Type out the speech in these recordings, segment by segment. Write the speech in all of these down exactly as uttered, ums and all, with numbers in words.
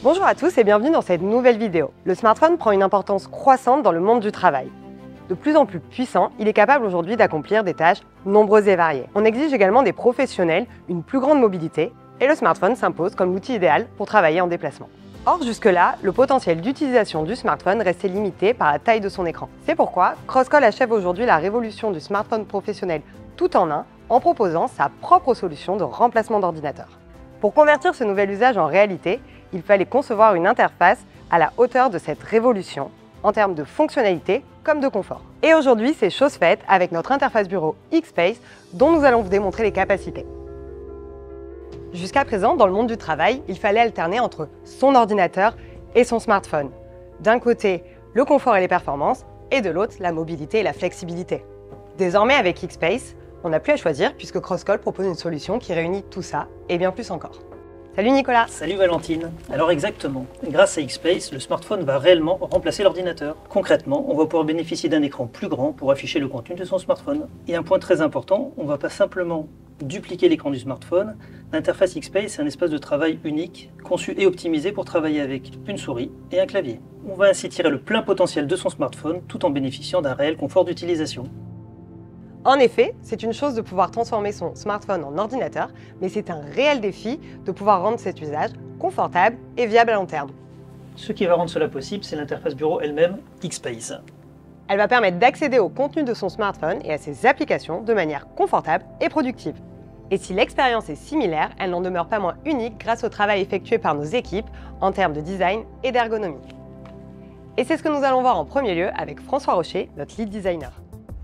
Bonjour à tous et bienvenue dans cette nouvelle vidéo. Le smartphone prend une importance croissante dans le monde du travail. De plus en plus puissant, il est capable aujourd'hui d'accomplir des tâches nombreuses et variées. On exige également des professionnels une plus grande mobilité et le smartphone s'impose comme l'outil idéal pour travailler en déplacement. Or, jusque-là, le potentiel d'utilisation du smartphone restait limité par la taille de son écran. C'est pourquoi Crosscall achève aujourd'hui la révolution du smartphone professionnel tout en un en proposant sa propre solution de remplacement d'ordinateur. Pour convertir ce nouvel usage en réalité, il fallait concevoir une interface à la hauteur de cette révolution, en termes de fonctionnalité comme de confort. Et aujourd'hui, c'est chose faite avec notre interface bureau X-Space, dont nous allons vous démontrer les capacités. Jusqu'à présent, dans le monde du travail, il fallait alterner entre son ordinateur et son smartphone. D'un côté, le confort et les performances, et de l'autre, la mobilité et la flexibilité. Désormais, avec X-Space, on n'a plus à choisir puisque Crosscall propose une solution qui réunit tout ça et bien plus encore. Salut Nicolas! Salut Valentine! Alors exactement, grâce à X-Space, le smartphone va réellement remplacer l'ordinateur. Concrètement, on va pouvoir bénéficier d'un écran plus grand pour afficher le contenu de son smartphone. Et un point très important, on ne va pas simplement dupliquer l'écran du smartphone. L'interface X-Space est un espace de travail unique, conçu et optimisé pour travailler avec une souris et un clavier. On va ainsi tirer le plein potentiel de son smartphone tout en bénéficiant d'un réel confort d'utilisation. En effet, c'est une chose de pouvoir transformer son smartphone en ordinateur, mais c'est un réel défi de pouvoir rendre cet usage confortable et viable à long terme. Ce qui va rendre cela possible, c'est l'interface bureau elle-même, X-Space. Elle va permettre d'accéder au contenu de son smartphone et à ses applications de manière confortable et productive. Et si l'expérience est similaire, elle n'en demeure pas moins unique grâce au travail effectué par nos équipes en termes de design et d'ergonomie. Et c'est ce que nous allons voir en premier lieu avec François Rocher, notre lead designer.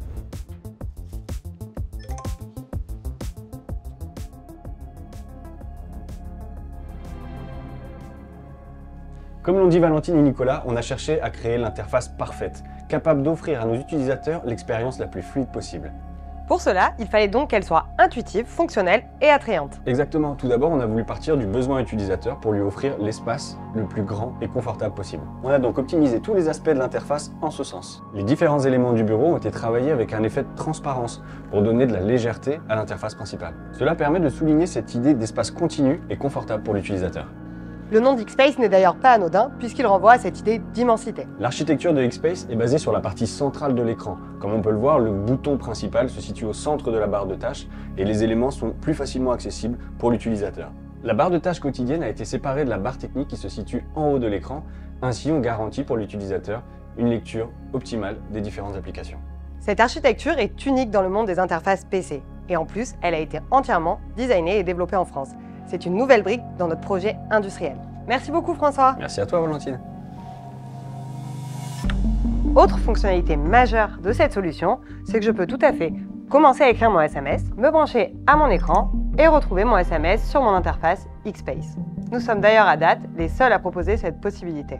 Comme l'ont dit Valentine et Nicolas, on a cherché à créer l'interface parfaite, capable d'offrir à nos utilisateurs l'expérience la plus fluide possible. Pour cela, il fallait donc qu'elle soit intuitive, fonctionnelle et attrayante. Exactement, tout d'abord on a voulu partir du besoin utilisateur pour lui offrir l'espace le plus grand et confortable possible. On a donc optimisé tous les aspects de l'interface en ce sens. Les différents éléments du bureau ont été travaillés avec un effet de transparence pour donner de la légèreté à l'interface principale. Cela permet de souligner cette idée d'espace continu et confortable pour l'utilisateur. Le nom d'X-Space n'est d'ailleurs pas anodin puisqu'il renvoie à cette idée d'immensité. L'architecture de X-Space est basée sur la partie centrale de l'écran. Comme on peut le voir, le bouton principal se situe au centre de la barre de tâches et les éléments sont plus facilement accessibles pour l'utilisateur. La barre de tâches quotidienne a été séparée de la barre technique qui se situe en haut de l'écran. Ainsi, on garantit pour l'utilisateur une lecture optimale des différentes applications. Cette architecture est unique dans le monde des interfaces P C. Et en plus, elle a été entièrement designée et développée en France. C'est une nouvelle brique dans notre projet industriel. Merci beaucoup François. Merci à toi Valentine. Autre fonctionnalité majeure de cette solution, c'est que je peux tout à fait commencer à écrire mon S M S, me brancher à mon écran et retrouver mon S M S sur mon interface X-Space. Nous sommes d'ailleurs à date les seuls à proposer cette possibilité.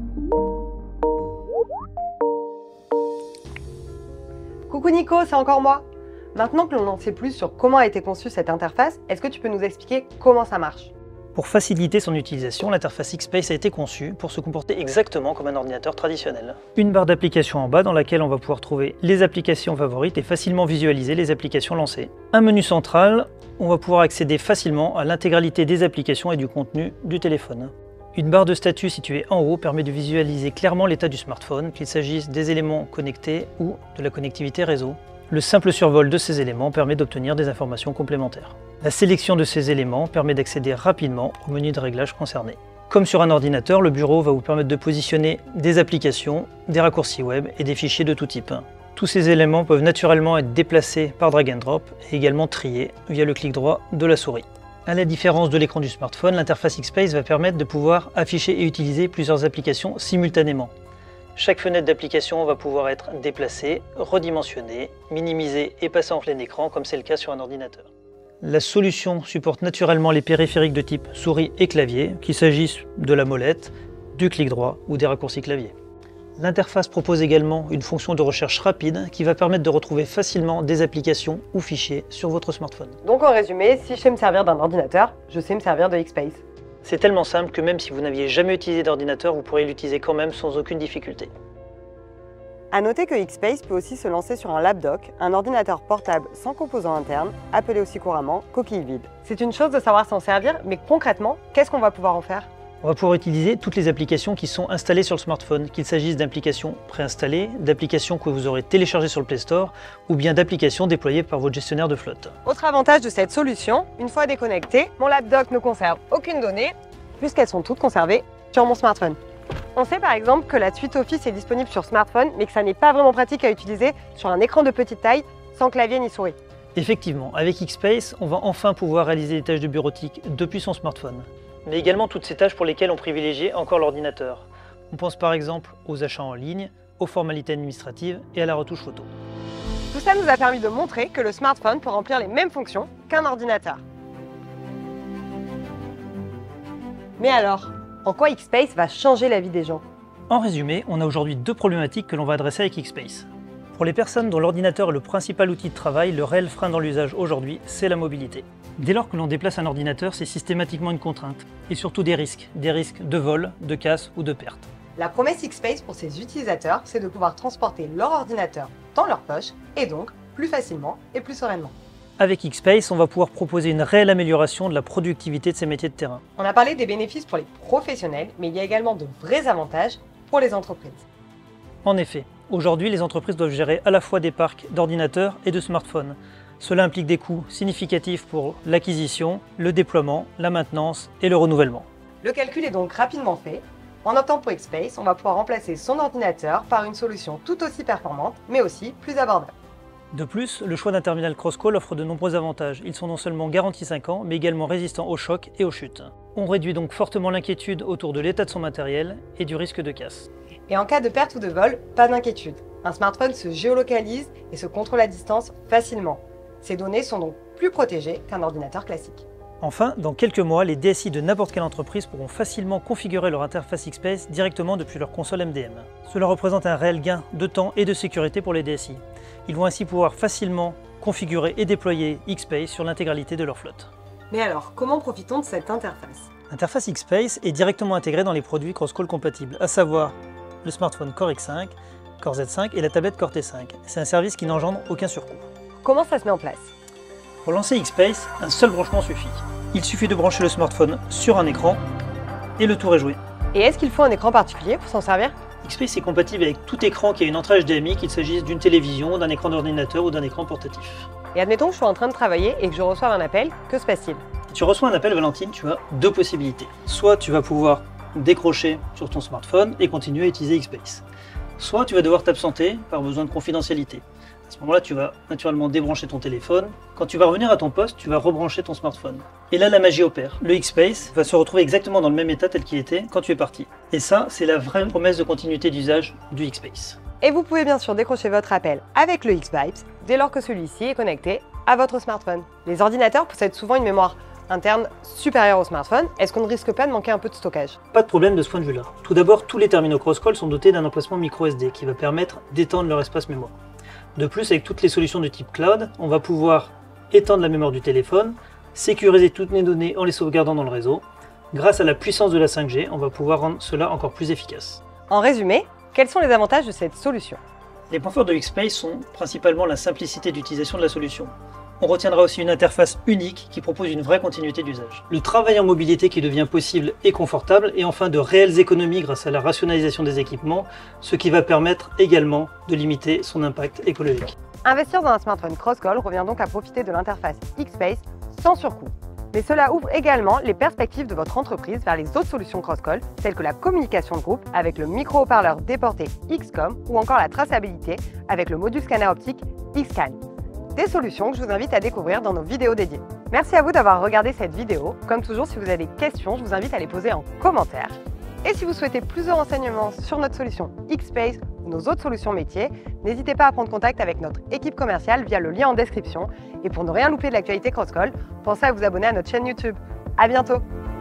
Coucou Nico, c'est encore moi. Maintenant que l'on en sait plus sur comment a été conçue cette interface, est-ce que tu peux nous expliquer comment ça marche? Pour faciliter son utilisation, l'interface X-Space a été conçue pour se comporter exactement comme un ordinateur traditionnel. Une barre d'applications en bas dans laquelle on va pouvoir trouver les applications favorites et facilement visualiser les applications lancées. Un menu central, où on va pouvoir accéder facilement à l'intégralité des applications et du contenu du téléphone. Une barre de statut située en haut permet de visualiser clairement l'état du smartphone, qu'il s'agisse des éléments connectés ou de la connectivité réseau. Le simple survol de ces éléments permet d'obtenir des informations complémentaires. La sélection de ces éléments permet d'accéder rapidement au menu de réglage concerné. Comme sur un ordinateur, le bureau va vous permettre de positionner des applications, des raccourcis web et des fichiers de tout type. Tous ces éléments peuvent naturellement être déplacés par drag and drop et également triés via le clic droit de la souris. À la différence de l'écran du smartphone, l'interface X-Space va permettre de pouvoir afficher et utiliser plusieurs applications simultanément. Chaque fenêtre d'application va pouvoir être déplacée, redimensionnée, minimisée et passée en plein écran comme c'est le cas sur un ordinateur. La solution supporte naturellement les périphériques de type souris et clavier, qu'il s'agisse de la molette, du clic droit ou des raccourcis clavier. L'interface propose également une fonction de recherche rapide qui va permettre de retrouver facilement des applications ou fichiers sur votre smartphone. Donc en résumé, si je sais me servir d'un ordinateur, je sais me servir de X-Space. C'est tellement simple que même si vous n'aviez jamais utilisé d'ordinateur, vous pourrez l'utiliser quand même sans aucune difficulté. A noter que X-Space peut aussi se lancer sur un lapdoc, un ordinateur portable sans composants internes, appelé aussi couramment coquille vide. C'est une chose de savoir s'en servir, mais concrètement, qu'est-ce qu'on va pouvoir en faire? On va pouvoir utiliser toutes les applications qui sont installées sur le smartphone, qu'il s'agisse d'applications préinstallées, d'applications que vous aurez téléchargées sur le Play Store ou bien d'applications déployées par votre gestionnaire de flotte. Autre avantage de cette solution, une fois déconnecté, mon laptop ne conserve aucune donnée puisqu'elles sont toutes conservées sur mon smartphone. On sait par exemple que la suite Office est disponible sur smartphone mais que ça n'est pas vraiment pratique à utiliser sur un écran de petite taille sans clavier ni souris. Effectivement, avec X-Space, on va enfin pouvoir réaliser des tâches de bureautique depuis son smartphone. Mais également toutes ces tâches pour lesquelles on privilégiait encore l'ordinateur. On pense par exemple aux achats en ligne, aux formalités administratives et à la retouche photo. Tout ça nous a permis de montrer que le smartphone peut remplir les mêmes fonctions qu'un ordinateur. Mais alors, en quoi X-Space va changer la vie des gens? En résumé, on a aujourd'hui deux problématiques que l'on va adresser avec X-Space. Pour les personnes dont l'ordinateur est le principal outil de travail, le réel frein dans l'usage aujourd'hui, c'est la mobilité. Dès lors que l'on déplace un ordinateur, c'est systématiquement une contrainte, et surtout des risques, des risques de vol, de casse ou de perte. La promesse X-Space pour ses utilisateurs, c'est de pouvoir transporter leur ordinateur dans leur poche, et donc plus facilement et plus sereinement. Avec X-Space, on va pouvoir proposer une réelle amélioration de la productivité de ces métiers de terrain. On a parlé des bénéfices pour les professionnels, mais il y a également de vrais avantages pour les entreprises. En effet, aujourd'hui, les entreprises doivent gérer à la fois des parcs d'ordinateurs et de smartphones. Cela implique des coûts significatifs pour l'acquisition, le déploiement, la maintenance et le renouvellement. Le calcul est donc rapidement fait. En optant pour X-Space, on va pouvoir remplacer son ordinateur par une solution tout aussi performante, mais aussi plus abordable. De plus, le choix d'un terminal Crosscall offre de nombreux avantages. Ils sont non seulement garantis cinq ans, mais également résistants aux chocs et aux chutes. On réduit donc fortement l'inquiétude autour de l'état de son matériel et du risque de casse. Et en cas de perte ou de vol, pas d'inquiétude. Un smartphone se géolocalise et se contrôle à distance facilement. Ces données sont donc plus protégées qu'un ordinateur classique. Enfin, dans quelques mois, les D S I de n'importe quelle entreprise pourront facilement configurer leur interface X-Space directement depuis leur console M D M. Cela représente un réel gain de temps et de sécurité pour les D S I. Ils vont ainsi pouvoir facilement configurer et déployer X-Space sur l'intégralité de leur flotte. Mais alors, comment profitons de cette interface? L'interface X-Space est directement intégrée dans les produits Crosscall compatibles, à savoir le smartphone Core X cinq, Core Z cinq et la tablette Core T cinq. C'est un service qui n'engendre aucun surcoût. Comment ça se met en place? Pour lancer X-Space, un seul branchement suffit. Il suffit de brancher le smartphone sur un écran et le tour est joué. Et est-ce qu'il faut un écran particulier pour s'en servir? X-Space est compatible avec tout écran qui a une entrée H D M I, qu'il s'agisse d'une télévision, d'un écran d'ordinateur ou d'un écran portatif. Et admettons que je suis en train de travailler et que je reçois un appel, que se passe-t-il? Si tu reçois un appel, Valentine, tu as deux possibilités. Soit tu vas pouvoir décrocher sur ton smartphone et continuer à utiliser X-Space. Soit tu vas devoir t'absenter par besoin de confidentialité. À ce moment-là, tu vas naturellement débrancher ton téléphone. Quand tu vas revenir à ton poste, tu vas rebrancher ton smartphone. Et là, la magie opère. Le X-Space va se retrouver exactement dans le même état tel qu'il était quand tu es parti. Et ça, c'est la vraie promesse de continuité d'usage du X-Space. Et vous pouvez bien sûr décrocher votre appel avec le X-Vibes dès lors que celui-ci est connecté à votre smartphone. Les ordinateurs possèdent souvent une mémoire interne supérieure au smartphone. Est-ce qu'on ne risque pas de manquer un peu de stockage? Pas de problème de ce point de vue-là. Tout d'abord, tous les terminaux Crosscall sont dotés d'un emplacement micro S D qui va permettre d'étendre leur espace mémoire. De plus, avec toutes les solutions de type cloud, on va pouvoir étendre la mémoire du téléphone, sécuriser toutes les données en les sauvegardant dans le réseau. Grâce à la puissance de la cinq G, on va pouvoir rendre cela encore plus efficace. En résumé, quels sont les avantages de cette solution? Les points forts de X-Space sont principalement la simplicité d'utilisation de la solution. On retiendra aussi une interface unique qui propose une vraie continuité d'usage. Le travail en mobilité qui devient possible et confortable, et enfin de réelles économies grâce à la rationalisation des équipements, ce qui va permettre également de limiter son impact écologique. Investir dans un smartphone Crosscall revient donc à profiter de l'interface X-Space sans surcoût. Mais cela ouvre également les perspectives de votre entreprise vers les autres solutions Crosscall, telles que la communication de groupe avec le micro-haut-parleur déporté X-Com ou encore la traçabilité avec le module scanner optique X-Scan. Des solutions que je vous invite à découvrir dans nos vidéos dédiées. Merci à vous d'avoir regardé cette vidéo. Comme toujours, si vous avez des questions, je vous invite à les poser en commentaire. Et si vous souhaitez plus de renseignements sur notre solution X-Space ou nos autres solutions métiers, n'hésitez pas à prendre contact avec notre équipe commerciale via le lien en description. Et pour ne rien louper de l'actualité Crosscall, pensez à vous abonner à notre chaîne YouTube. À bientôt!